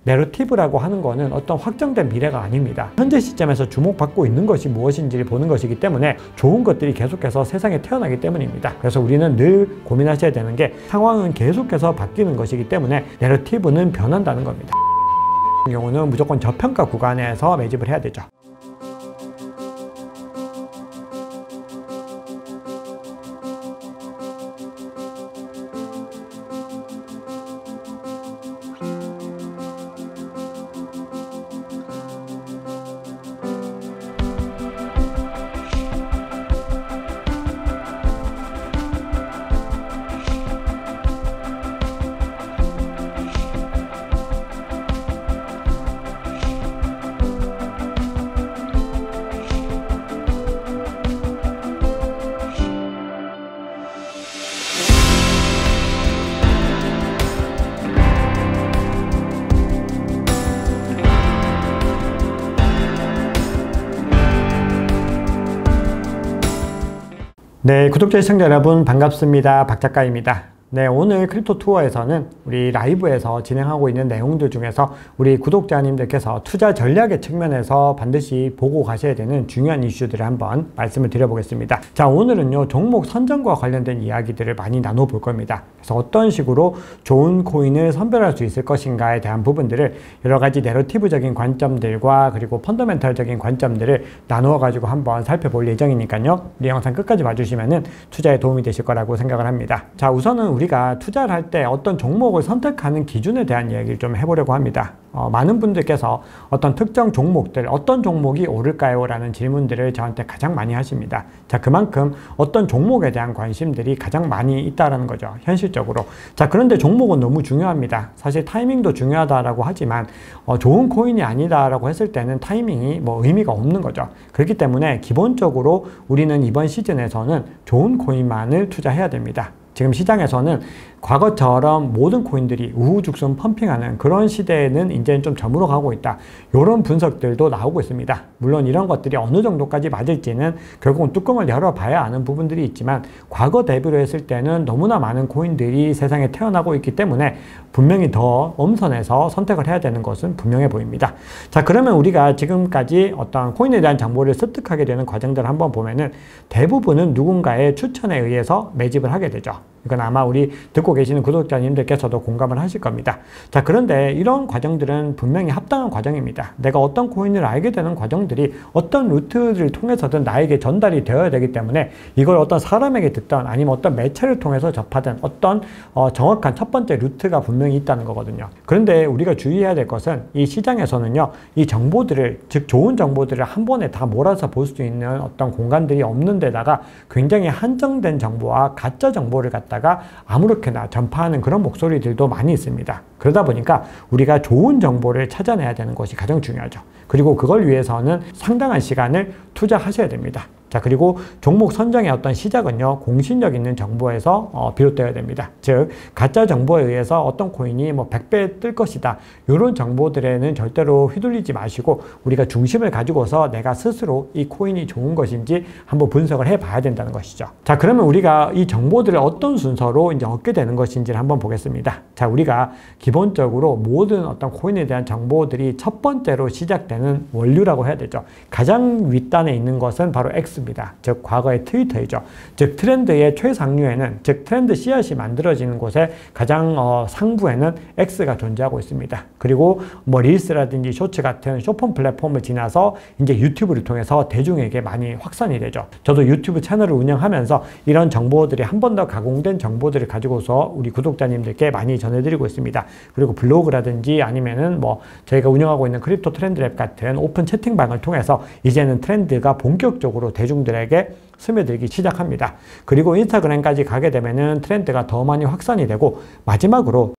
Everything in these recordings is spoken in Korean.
내러티브라고 하는 거는 어떤 확정된 미래가 아닙니다. 현재 시점에서 주목받고 있는 것이 무엇인지를 보는 것이기 때문에 좋은 것들이 계속해서 세상에 태어나기 때문입니다. 그래서 우리는 늘 고민하셔야 되는 게 상황은 계속해서 바뀌는 것이기 때문에 내러티브는 변한다는 겁니다. 같은 경우는 무조건 저평가 구간에서 매집을 해야 되죠. 네, 구독자 시청자 여러분 반갑습니다. 박 작가입니다. 네, 오늘 크립토 투어에서는 우리 라이브에서 진행하고 있는 내용들 중에서 우리 구독자님들께서 투자 전략의 측면에서 반드시 보고 가셔야 되는 중요한 이슈들을 한번 말씀을 드려보겠습니다. 자, 오늘은요, 종목 선정과 관련된 이야기들을 많이 나눠볼 겁니다. 그래서 어떤 식으로 좋은 코인을 선별할 수 있을 것인가에 대한 부분들을 여러 가지 내러티브적인 관점들과 그리고 펀더멘털적인 관점들을 나누어 가지고 한번 살펴볼 예정이니까요. 우리 영상 끝까지 봐주시면은 투자에 도움이 되실 거라고 생각을 합니다. 자, 우선은 우리가 투자를 할 때 어떤 종목을 선택하는 기준에 대한 이야기를 좀 해보려고 합니다. 많은 분들께서 어떤 특정 종목들, 어떤 종목이 오를까요? 라는 질문들을 저한테 가장 많이 하십니다. 자, 그만큼 어떤 종목에 대한 관심들이 가장 많이 있다는 거죠. 현실적으로. 자, 그런데 종목은 너무 중요합니다. 사실 타이밍도 중요하다라고 하지만 좋은 코인이 아니다라고 했을 때는 타이밍이 뭐 의미가 없는 거죠. 그렇기 때문에 기본적으로 우리는 이번 시즌에서는 좋은 코인만을 투자해야 됩니다. 지금 시장에서는 과거처럼 모든 코인들이 우후죽순 펌핑하는 그런 시대에는 이제는 좀 저물어 가고 있다. 이런 분석들도 나오고 있습니다. 물론 이런 것들이 어느 정도까지 맞을지는 결국은 뚜껑을 열어봐야 아는 부분들이 있지만 과거 대비로 했을 때는 너무나 많은 코인들이 세상에 태어나고 있기 때문에 분명히 더 엄선해서 선택을 해야 되는 것은 분명해 보입니다. 자, 그러면 우리가 지금까지 어떤 코인에 대한 정보를 습득하게 되는 과정들을 한번 보면은 대부분은 누군가의 추천에 의해서 매집을 하게 되죠. 이건 아마 우리 듣고 계시는 구독자님들께서도 공감을 하실 겁니다. 자, 그런데 이런 과정들은 분명히 합당한 과정입니다. 내가 어떤 코인을 알게 되는 과정들이 어떤 루트를 통해서든 나에게 전달이 되어야 되기 때문에 이걸 어떤 사람에게 듣던 아니면 어떤 매체를 통해서 접하든 어떤 정확한 첫 번째 루트가 분명히 있다는 거거든요. 그런데 우리가 주의해야 될 것은 이 시장에서는요, 이 정보들을, 즉 좋은 정보들을 한 번에 다 몰아서 볼 수 있는 어떤 공간들이 없는 데다가 굉장히 한정된 정보와 가짜 정보를 갖다가 아무렇게나 전파하는 그런 목소리들도 많이 있습니다. 그러다 보니까 우리가 좋은 정보를 찾아내야 되는 것이 가장 중요하죠. 그리고 그걸 위해서는 상당한 시간을 투자하셔야 됩니다. 자, 그리고 종목 선정의 어떤 시작은요, 공신력 있는 정보에서 비롯되어야 됩니다. 즉, 가짜 정보에 의해서 어떤 코인이 뭐 100배 뜰 것이다. 이런 정보들에는 절대로 휘둘리지 마시고 우리가 중심을 가지고서 내가 스스로 이 코인이 좋은 것인지 한번 분석을 해봐야 된다는 것이죠. 자, 그러면 우리가 이 정보들을 어떤 순서로 이제 얻게 되는 것인지를 한번 보겠습니다. 자, 우리가 기본적으로 모든 어떤 코인에 대한 정보들이 첫 번째로 시작되는 원류라고 해야 되죠. 가장 윗단에 있는 것은 바로 X 입니다. 즉 과거의 트위터이죠. 즉 트렌드의 최상류에는, 즉 트렌드 씨앗이 만들어지는 곳에 가장 상부에는 X가 존재하고 있습니다. 그리고 뭐 릴스라든지 쇼츠 같은 쇼폼 플랫폼을 지나서 이제 유튜브를 통해서 대중에게 많이 확산이 되죠. 저도 유튜브 채널을 운영하면서 이런 정보들이 한 번 더 가공된 정보들을 가지고서 우리 구독자님들께 많이 전해드리고 있습니다. 그리고 블로그라든지 아니면은 뭐 저희가 운영하고 있는 크립토 트렌드랩 같은 오픈 채팅방을 통해서 이제는 트렌드가 본격적으로 대중들에게 스며들기 시작합니다. 그리고 인스타그램까지 가게 되면은 트렌드가 더 많이 확산이 되고 마지막으로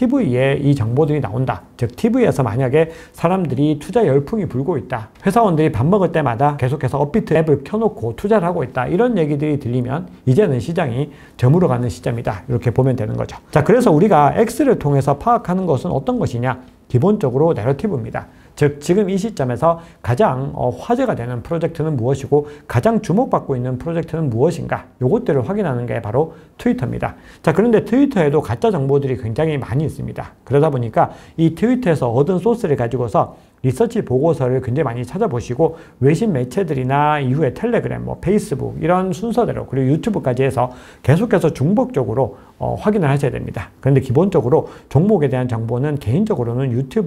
TV에 이 정보들이 나온다. 즉 TV에서 만약에 사람들이 투자 열풍이 불고 있다. 회사원들이 밥 먹을 때마다 계속해서 업비트 앱을 켜놓고 투자를 하고 있다. 이런 얘기들이 들리면 이제는 시장이 저물어 가는 시점이다. 이렇게 보면 되는 거죠. 자, 그래서 우리가 X를 통해서 파악하는 것은 어떤 것이냐? 기본적으로 내러티브입니다. 즉 지금 이 시점에서 가장 화제가 되는 프로젝트는 무엇이고 가장 주목받고 있는 프로젝트는 무엇인가, 요것들을 확인하는 게 바로 트위터입니다. 자, 그런데 트위터에도 가짜 정보들이 굉장히 많이 있습니다. 그러다 보니까 이 트위터에서 얻은 소스를 가지고서 리서치 보고서를 굉장히 많이 찾아보시고 외신 매체들이나 이후에 텔레그램, 페이스북 이런 순서대로, 그리고 유튜브까지 해서 계속해서 중복적으로 확인을 하셔야 됩니다. 그런데 기본적으로 종목에 대한 정보는 개인적으로는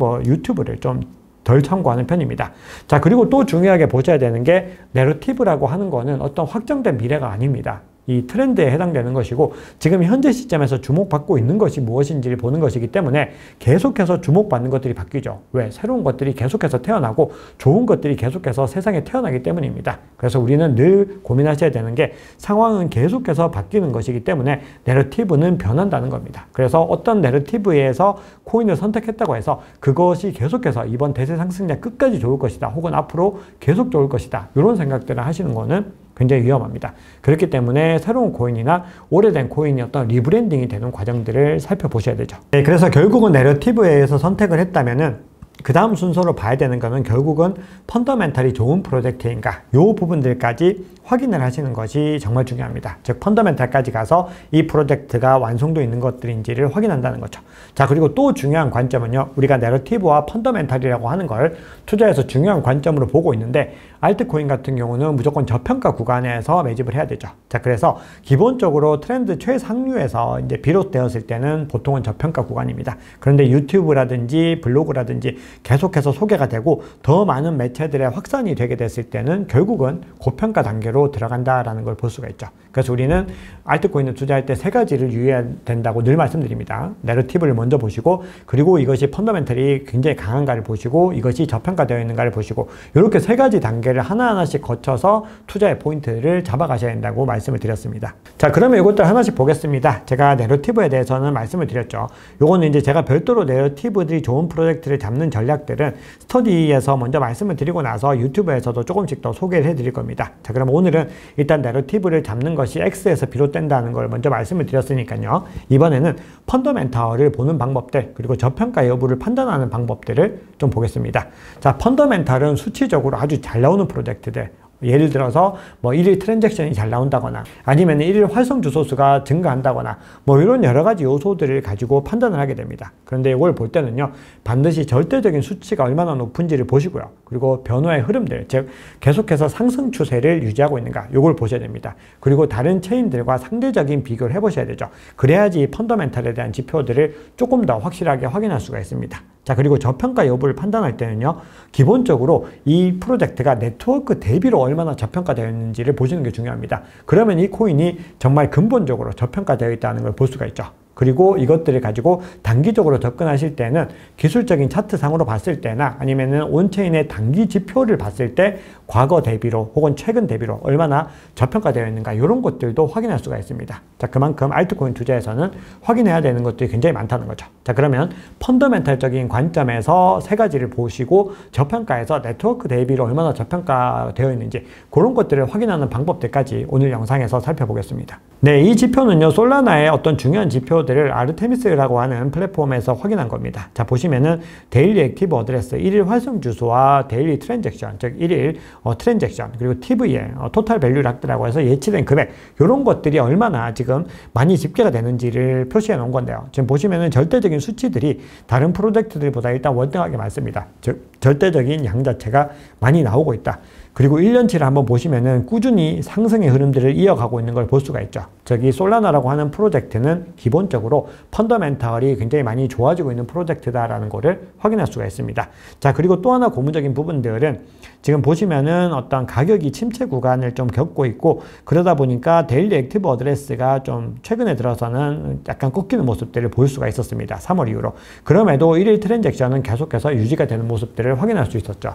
유튜브를 좀 덜 참고하는 편입니다. 자, 그리고 또 중요하게 보셔야 되는 게 내러티브라고 하는 거는 어떤 확정된 미래가 아닙니다. 이 트렌드에 해당되는 것이고 지금 현재 시점에서 주목받고 있는 것이 무엇인지를 보는 것이기 때문에 계속해서 주목받는 것들이 바뀌죠. 왜? 새로운 것들이 계속해서 태어나고 좋은 것들이 계속해서 세상에 태어나기 때문입니다. 그래서 우리는 늘 고민하셔야 되는 게 상황은 계속해서 바뀌는 것이기 때문에 내러티브는 변한다는 겁니다. 그래서 어떤 내러티브에서 코인을 선택했다고 해서 그것이 계속해서 이번 대세 상승장 끝까지 좋을 것이다. 혹은 앞으로 계속 좋을 것이다. 이런 생각들을 하시는 거는 굉장히 위험합니다. 그렇기 때문에 새로운 코인이나 오래된 코인이 어떤 리브랜딩이 되는 과정들을 살펴보셔야 되죠. 네, 그래서 결국은 내러티브에 의해서 선택을 했다면은 그 다음 순서로 봐야 되는 것은 결국은 펀더멘탈이 좋은 프로젝트인가, 요 부분들까지 확인을 하시는 것이 정말 중요합니다. 즉 펀더멘탈까지 가서 이 프로젝트가 완성도 있는 것들인지를 확인한다는 거죠. 자, 그리고 또 중요한 관점은요, 우리가 내러티브와 펀더멘탈이라고 하는 걸 투자에서 중요한 관점으로 보고 있는데 알트코인 같은 경우는 무조건 저평가 구간에서 매집을 해야 되죠. 자, 그래서 기본적으로 트렌드 최상류에서 이제 비롯되었을 때는 보통은 저평가 구간입니다. 그런데 유튜브라든지 블로그라든지 계속해서 소개가 되고 더 많은 매체들의 확산이 되게 됐을 때는 결국은 고평가 단계로 들어간다라는 걸 볼 수가 있죠. 그래서 우리는 알트코인을 투자할 때 세 가지를 유의해야 된다고 늘 말씀드립니다. 내러티브를 먼저 보시고, 그리고 이것이 펀더멘털이 굉장히 강한가를 보시고, 이것이 저평가되어 있는가를 보시고, 이렇게 세 가지 단계를 하나하나씩 거쳐서 투자의 포인트를 잡아가셔야 된다고 말씀을 드렸습니다. 자, 그러면 이것들 하나씩 보겠습니다. 제가 내러티브에 대해서는 말씀을 드렸죠. 요거는 이제 제가 별도로 내러티브들이 좋은 프로젝트를 잡는 전략들은 스터디에서 먼저 말씀을 드리고 나서 유튜브에서도 조금씩 더 소개를 해드릴 겁니다. 자, 그럼 오늘은 일단 내러티브를 잡는 것이 X에서 비롯된다는 걸 먼저 말씀을 드렸으니까요. 이번에는 펀더멘탈을 보는 방법들, 그리고 저평가 여부를 판단하는 방법들을 좀 보겠습니다. 자, 펀더멘탈은 수치적으로 아주 잘 나오는 프로젝트들, 예를 들어서 일일 트랜잭션이 잘 나온다거나 아니면 일일 활성 주소수가 증가한다거나 이런 여러 가지 요소들을 가지고 판단을 하게 됩니다. 그런데 이걸 볼 때는요, 반드시 절대적인 수치가 얼마나 높은지를 보시고요. 그리고 변화의 흐름들, 즉 계속해서 상승 추세를 유지하고 있는가, 이걸 보셔야 됩니다. 그리고 다른 체인들과 상대적인 비교를 해보셔야 되죠. 그래야지 펀더멘탈에 대한 지표들을 조금 더 확실하게 확인할 수가 있습니다. 자, 그리고 저평가 여부를 판단할 때는요, 기본적으로 이 프로젝트가 네트워크 대비로 얼마나 저평가되어 있는지를 보시는 게 중요합니다. 그러면 이 코인이 정말 근본적으로 저평가되어 있다는 걸 볼 수가 있죠. 그리고 이것들을 가지고 단기적으로 접근하실 때는 기술적인 차트상으로 봤을 때나 아니면은 온체인의 단기 지표를 봤을 때 과거 대비로 혹은 최근 대비로 얼마나 저평가되어 있는가, 이런 것들도 확인할 수가 있습니다. 자, 그만큼 알트코인 투자에서는 확인해야 되는 것들이 굉장히 많다는 거죠. 자, 그러면 펀더멘탈적인 관점에서 세 가지를 보시고 저평가에서 네트워크 대비로 얼마나 저평가되어 있는지 그런 것들을 확인하는 방법들까지 오늘 영상에서 살펴보겠습니다. 네, 이 지표는요, 솔라나의 어떤 중요한 지표들을 아르테미스라고 하는 플랫폼에서 확인한 겁니다. 자, 보시면은 데일리 액티브 어드레스, 1일 활성 주소와 데일리 트랜잭션, 즉 1일 트랜잭션, 그리고 TV에 토탈 밸류 락드라고 해서 예치된 금액, 이런 것들이 얼마나 지금 많이 집계가 되는지를 표시해 놓은 건데요. 지금 보시면은 절대적인 수치들이 다른 프로젝트들보다 일단 월등하게 많습니다. 즉 절대적인 양 자체가 많이 나오고 있다. 그리고 1년치를 한번 보시면은 꾸준히 상승의 흐름들을 이어가고 있는 걸 볼 수가 있죠. 저기 솔라나라고 하는 프로젝트는 기본적으로 펀더멘탈이 굉장히 많이 좋아지고 있는 프로젝트다라는 거를 확인할 수가 있습니다. 자, 그리고 또 하나 고무적인 부분들은 지금 보시면은 어떤 가격이 침체 구간을 좀 겪고 있고, 그러다 보니까 데일리 액티브 어드레스가 좀 최근에 들어서는 약간 꺾이는 모습들을 볼 수가 있었습니다. 3월 이후로. 그럼에도 1일 트랜잭션은 계속해서 유지가 되는 모습들을 확인할 수 있었죠.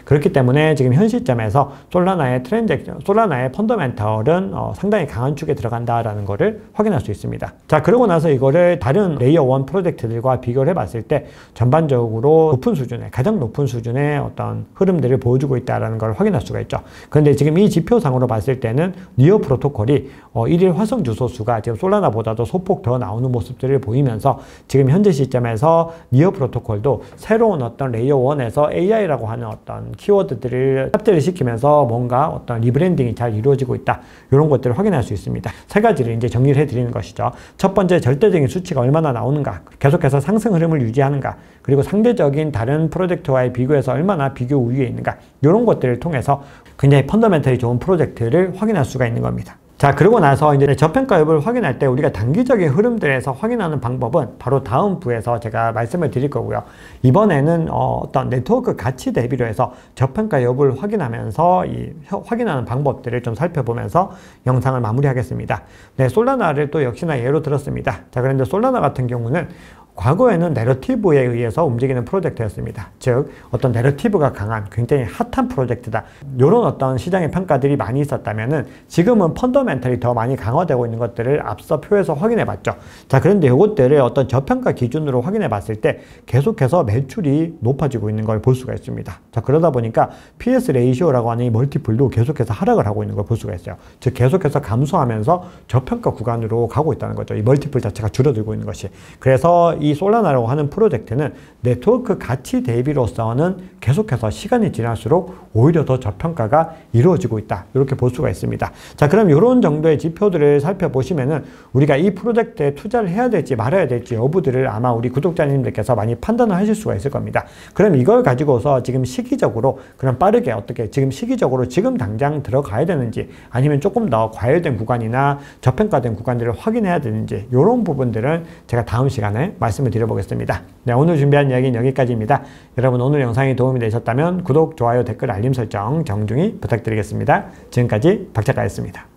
그렇기 때문에 지금 현 시점에서 솔라나의 솔라나의 펀더멘털은 상당히 강한 축에 들어간다라는 거를 확인할 수 있습니다. 자, 그러고 나서 이거를 다른 레이어 1 프로젝트들과 비교를 해봤을 때 전반적으로 가장 높은 수준의 어떤 흐름들을 보여주고 있다는 걸 확인할 수가 있죠. 그런데 지금 이 지표상으로 봤을 때는 니어 프로토콜이 일일 화성 주소수가 지금 솔라나보다도 소폭 더 나오는 모습들을 보이면서 지금 현재 시점에서 니어 프로토콜도 새로운 어떤 레이어 1에서 AI라고 하는 어떤 키워드들을 탑재를 시키면서 뭔가 어떤 리브랜딩이 잘 이루어지고 있다. 이런 것들을 확인할 수 있습니다. 세 가지를 이제 정리를 해드리는 것이죠. 첫 번째, 절대적인 수치가 얼마나 나오는가, 계속해서 상승 흐름을 유지하는가, 그리고 상대적인 다른 프로젝트와의 비교해서 얼마나 비교 우위에 있는가, 이런 것들을 통해서 굉장히 펀더멘털이 좋은 프로젝트를 확인할 수가 있는 겁니다. 자, 그러고 나서 이제 저평가 여부를 확인할 때 우리가 단기적인 흐름들에서 확인하는 방법은 바로 다음 부에서 제가 말씀을 드릴 거고요. 이번에는 어떤 네트워크 가치 대비로 해서 저평가 여부를 확인하면서 확인하는 방법들을 좀 살펴보면서 영상을 마무리하겠습니다. 네, 솔라나를 또 역시나 예로 들었습니다. 자, 그런데 솔라나 같은 경우는 과거에는 내러티브에 의해서 움직이는 프로젝트였습니다. 즉, 어떤 내러티브가 강한 굉장히 핫한 프로젝트다. 이런 어떤 시장의 평가들이 많이 있었다면은 지금은 펀더멘털이 더 많이 강화되고 있는 것들을 앞서 표에서 확인해 봤죠. 자, 그런데 이것들을 어떤 저평가 기준으로 확인해 봤을 때 계속해서 매출이 높아지고 있는 걸 볼 수가 있습니다. 자, 그러다 보니까 PS 레이시오라고 하는 이 멀티플도 계속해서 하락을 하고 있는 걸 볼 수가 있어요. 즉, 계속해서 감소하면서 저평가 구간으로 가고 있다는 거죠. 이 멀티플 자체가 줄어들고 있는 것이. 그래서 이 솔라나라고 하는 프로젝트는 네트워크 가치 대비로서는 계속해서 시간이 지날수록 오히려 더 저평가가 이루어지고 있다. 이렇게 볼 수가 있습니다. 자, 그럼 이런 정도의 지표들을 살펴보시면은 우리가 이 프로젝트에 투자를 해야 될지 말아야 될지 여부들을 아마 우리 구독자님들께서 많이 판단을 하실 수가 있을 겁니다. 그럼 이걸 가지고서 지금 시기적으로 그럼 빠르게 어떻게 지금 시기적으로 지금 당장 들어가야 되는지 아니면 조금 더 과열된 구간이나 저평가된 구간들을 확인해야 되는지 이런 부분들은 제가 다음 시간에 말씀을 드려보겠습니다. 네, 오늘 준비한 이야기는 여기까지입니다. 여러분, 오늘 영상이 도움이 되셨다면 구독, 좋아요, 댓글, 알림 설정 정중히 부탁드리겠습니다. 지금까지 박 작가였습니다.